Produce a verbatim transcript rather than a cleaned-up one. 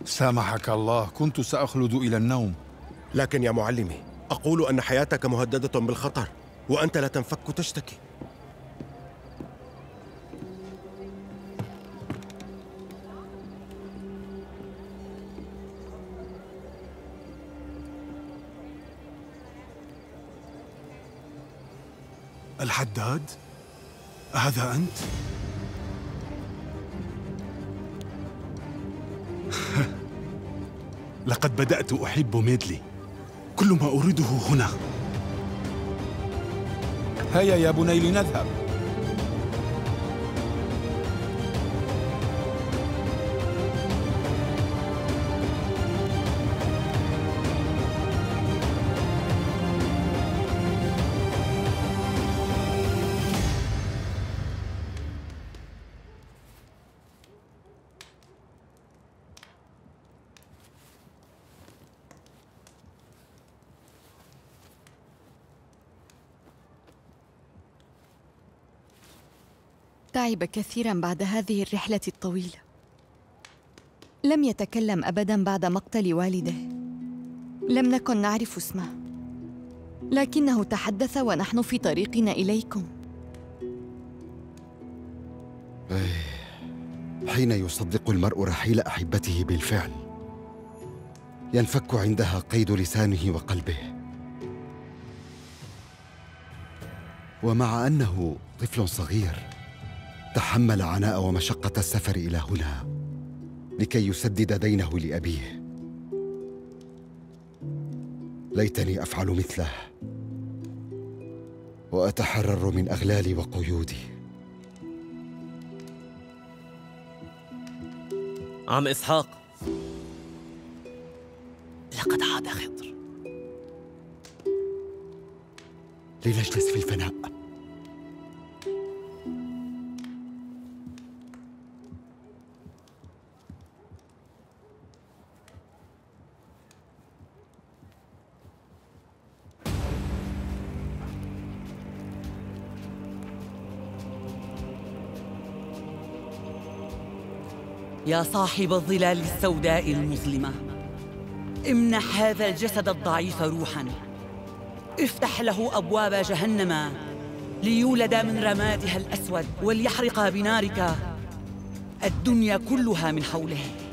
سامحك الله، كنت سأخلد إلى النوم. لكن يا معلمي، أقول أن حياتك مهددة بالخطر وأنت لا تنفك تشتكي. الحداد؟ هذا أنت؟ لقد بدأت أحب ميدلي. كل ما أريده هنا. هيا يا بني لنذهب. تعب كثيراً بعد هذه الرحلة الطويلة. لم يتكلم أبداً بعد مقتل والده. لم نكن نعرف اسمه، لكنه تحدث ونحن في طريقنا إليكم. حين يصدق المرء رحيل أحبته بالفعل، ينفك عندها قيد لسانه وقلبه. ومع أنه طفل صغير، تحمل عناء ومشقة السفر إلى هنا لكي يسدد دينه لأبيه. ليتني أفعل مثله وأتحرر من أغلالي وقيودي. عم إسحاق، لقد عاد خضر. لنجلس في الفناء. يا صاحب الظلال السوداء المظلمة، امنح هذا الجسد الضعيف روحاً. افتح له أبواب جهنم ليولد من رمادها الأسود وليحرق بنارك الدنيا كلها من حوله.